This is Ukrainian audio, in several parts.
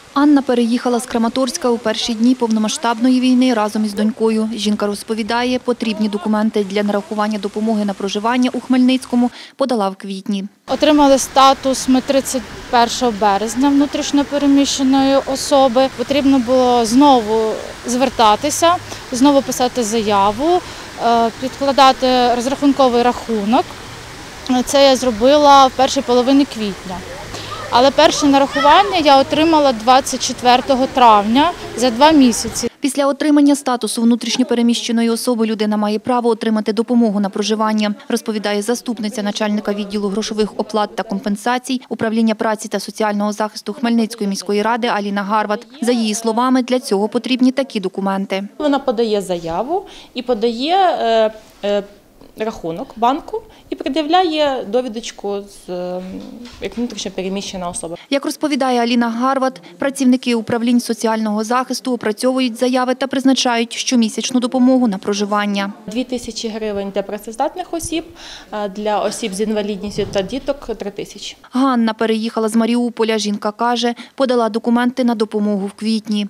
Анна переїхала з Краматорська у перші дні повномасштабної війни разом із донькою. Жінка розповідає, потрібні документи для нарахування допомоги на проживання у Хмельницькому подала в квітні. Отримали статус ми 31 березня внутрішньо переміщеної особи. Потрібно було знову звертатися, знову писати заяву, підкладати розрахунковий рахунок. Це я зробила в першій половині квітня. Але перше нарахування я отримала 24 травня за 2 місяці. Після отримання статусу внутрішньопереміщеної особи людина має право отримати допомогу на проживання, розповідає заступниця начальника відділу грошових оплат та компенсацій управління праці та соціального захисту Хмельницької міської ради Аліна Гарват. За її словами, для цього потрібні такі документи. Вона подає заяву і подає рахунок банку і пред'являє довідочку як внутрішньо переміщена особа. Як розповідає Аліна Гарват, працівники управлінь соціального захисту опрацьовують заяви та призначають щомісячну допомогу на проживання. 2000 гривень для працездатних осіб, для осіб з інвалідністю та діток – 3000. Ганна переїхала з Маріуполя. Жінка каже, подала документи на допомогу в квітні.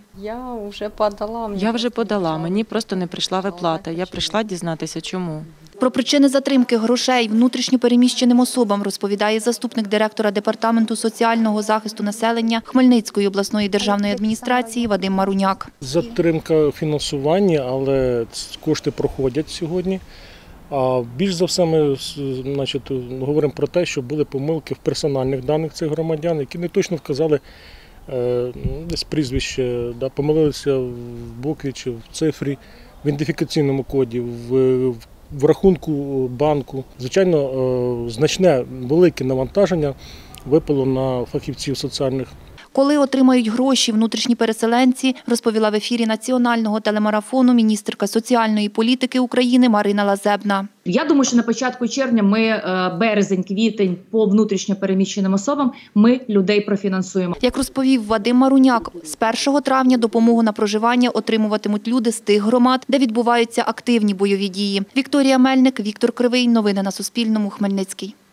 Я вже подала, мені просто не прийшла виплата. Я прийшла дізнатися, чому. Про причини затримки грошей внутрішньопереміщеним особам розповідає заступник директора Департаменту соціального захисту населення Хмельницької обласної державної адміністрації Вадим Маруняк. Затримка фінансування, але кошти проходять сьогодні. А більш за все ми говоримо про те, що були помилки в персональних даних цих громадян, які не точно вказали десь прізвище, помилилися в букві чи в цифрі, в ідентифікаційному коді, в рахунку банку. Звичайно, значне, велике навантаження випало на фахівців соціальних. Коли отримають гроші внутрішні переселенці, розповіла в ефірі національного телемарафону міністерка соціальної політики України Марина Лазебна. Я думаю, що на початку червня ми березень-квітень по внутрішньо переміщеним особам ми людей профінансуємо. Як розповів Вадим Маруняк, з 1 травня допомогу на проживання отримуватимуть люди з тих громад, де відбуваються активні бойові дії. Вікторія Мельник, Віктор Кривий. Новини на Суспільному. Хмельницький.